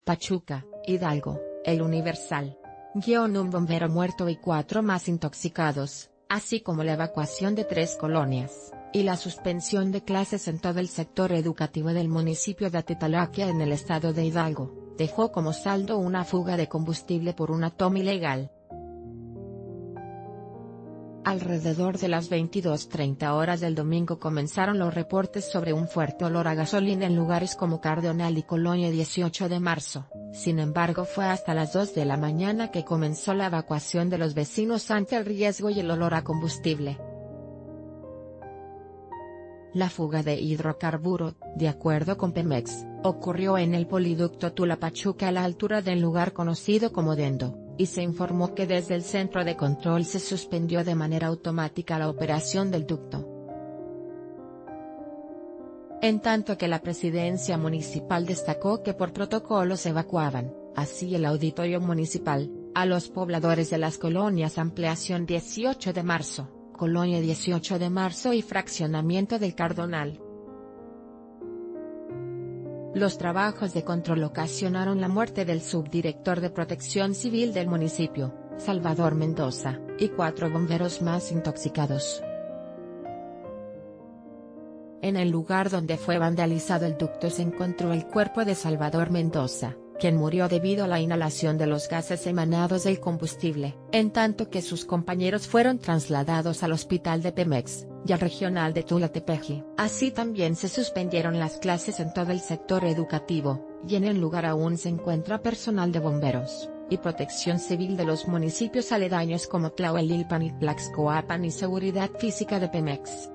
Pachuca, Hidalgo, El Universal. Un bombero muerto y 4 más intoxicados, así como la evacuación de 3 colonias, y la suspensión de clases en todo el sector educativo del municipio de Atitalaquia en el estado de Hidalgo, dejó como saldo una fuga de combustible por una toma ilegal. Alrededor de las 22:30 horas del domingo comenzaron los reportes sobre un fuerte olor a gasolina en lugares como Cardonal y Colonia 18 de marzo, sin embargo fue hasta las 2 de la mañana que comenzó la evacuación de los vecinos ante el riesgo y el olor a combustible. La fuga de hidrocarburo, de acuerdo con Pemex, ocurrió en el poliducto Tula-Pachuca a la altura del lugar conocido como Dendo, y se informó que desde el centro de control se suspendió de manera automática la operación del ducto. En tanto que la presidencia municipal destacó que por protocolo se evacuaban, así el auditorio municipal, a los pobladores de las colonias Ampliación 18 de marzo, Colonia 18 de marzo y Fraccionamiento del Cardonal. Los trabajos de control ocasionaron la muerte del subdirector de Protección Civil del municipio, Salvador Mendoza, y 4 bomberos más intoxicados. En el lugar donde fue vandalizado el ducto se encontró el cuerpo de Salvador Mendoza, quien murió debido a la inhalación de los gases emanados del combustible, en tanto que sus compañeros fueron trasladados al hospital de Pemex, y al regional de Tula-Tepeji. Así también se suspendieron las clases en todo el sector educativo, y en el lugar aún se encuentra personal de bomberos y protección civil de los municipios aledaños como Tlahuelilpan y Tlaxcoapan y seguridad física de Pemex.